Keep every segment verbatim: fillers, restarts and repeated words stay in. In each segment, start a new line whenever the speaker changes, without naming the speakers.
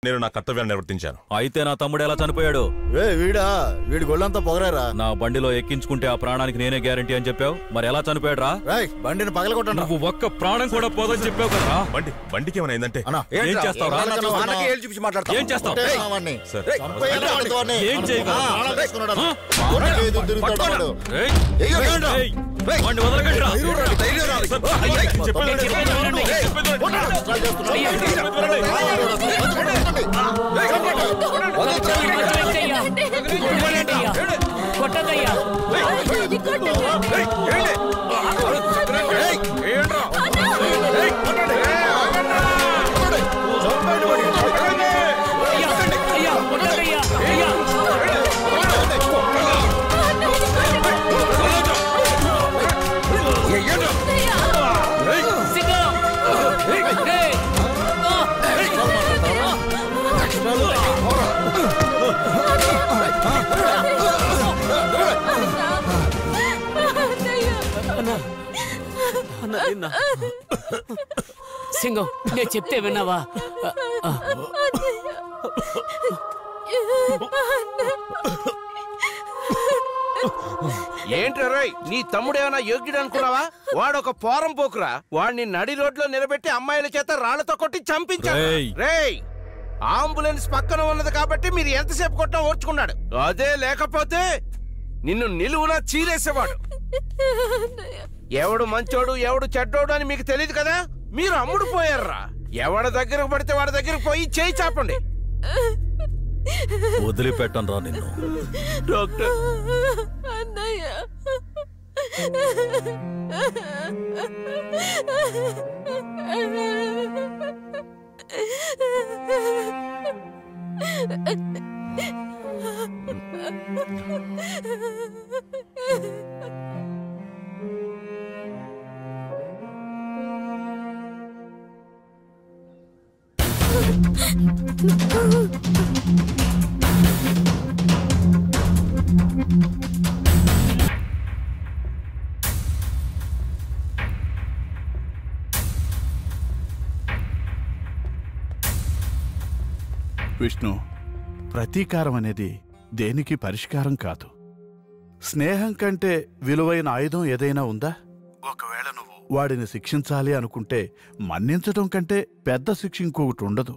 నేను నా కర్తవ్యాన్ని నిర్వర్తించాను.
అయితే నా తమ్ముడు ఎలా చనిపోయాడు?
వీడా వీడి గొళ్ళంతా పొగరారా.
నా బండిలో ఎక్కించుకుంటే ఆ ప్రాణానికి నేనే గ్యారంటీ అని చెప్పావు, మరి ఎలా చనిపోయాడు రా?
బండిని పగలగొట్టండి.
నువ్వు ఒక్క ప్రాణం కూడా పోదని చెప్పావు కదా.
బండి బండికి ఏమైనా అయిందంటే
ఏం చేస్తావు? ఏం చేస్తావు? ఏం చేయగలవు? బండి వదలకండి రా.
కొట్టదయ్యా. సింగం, నేను చెప్తే విన్నావా?
ఏంట్రా నీ తమ్ముడేమన్నా యోగ్యుడు అనుకున్నావా? వాడొక పోరం పోకురా. వాడిని నడి రోడ్లో నిలబెట్టి అమ్మాయిల చేత రాళ్లతో కొట్టి చంపించాడు. రేయ్, అంబులెన్స్ పక్కన ఉన్నది కాబట్టి మీరు ఎంతసేపు కొట్టా ఓర్చుకున్నాడు. అదే లేకపోతే నిన్ను నిలువునా చీరేసేవాడు. ఎవడు మంచోడు ఎవడు చెడ్డోడు అని మీకు తెలియదు కదా. మీరు అమ్ముడు పోయారా. ఎవడ దగ్గరకు పడితే వాడి దగ్గరకు పోయి చేయి చాపండి.
వదిలిపెట్టను రా నిన్ను.
డాక్టర్
అన్నయ్య,
విష్ణు, ప్రతీకారం అనేది దేనికి పరిష్కారం కాదు. స్నేహం కంటే విలువైన ఆయుధం ఏదైనా ఉందా? ఒకవేళ నువ్వు వాడిని శిక్షించాలి అనుకుంటే మన్నించడం కంటే పెద్ద శిక్ష ఇంకొకటి ఉండదు.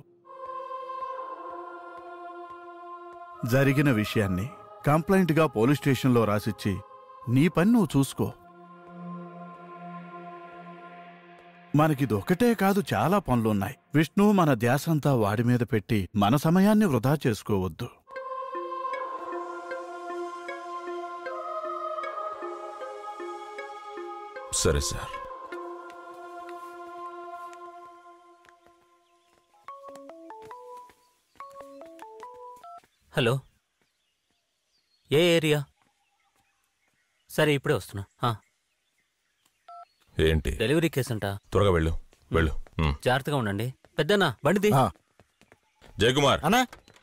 జరిగిన విషయాన్ని కంప్లైంట్గా పోలీస్ స్టేషన్లో రాసిచ్చి నీ పని నువ్వు చూసుకో. మనకిదొకటే కాదు, చాలా పనులున్నాయి. విష్ణు, మన ధ్యాసంతా వాడి మీద పెట్టి మన సమయాన్ని వృధా చేసుకోవద్దు.
సరే సార్.
హలో, ఏ ఏరియా? సరే, ఇప్పుడే వస్తున్నా.
ఏంటి?
డెలివరీ కేసు అంట.
త్వరగా వెళ్ళు వెళ్ళు.
జాగ్రత్తగా ఉండండి. పెద్దనా బండిది.
జయకుమార్ అన్నా,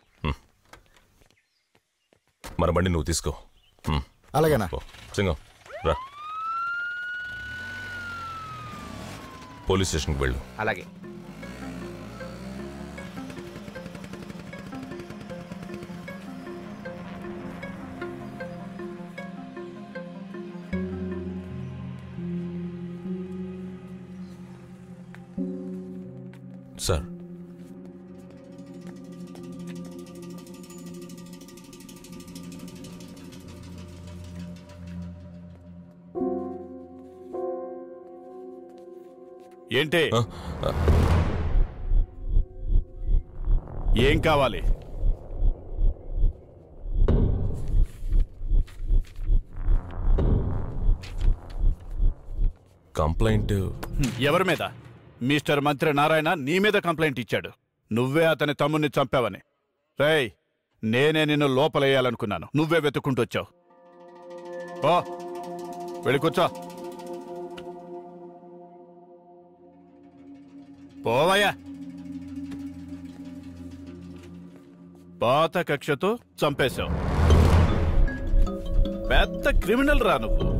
మన బండి నువ్వు తీసుకో.
అలాగేనా?
సింగం రా, పోలీస్ స్టేషన్కి వెళ్ళు.
అలాగే.
సార్,
ఏంటి? ఏం కావాలి?
కంప్లైంట్
ఎవరి మీద? మిస్టర్ మంత్రి నారాయణ నీ మీద కంప్లైంట్ ఇచ్చాడు. నువ్వే అతని తమ్ముణ్ణి చంపావని. రేయ్, నేనే నిన్ను లోపలేయాలనుకున్నాను, నువ్వే వెతుక్కుంటూ వచ్చావు. ఓ వెళ్ళి కూర్చో. పోవయ్యా. పాత కక్షతో చంపేశావు. పెద్ద క్రిమినల్ రా నువ్వు.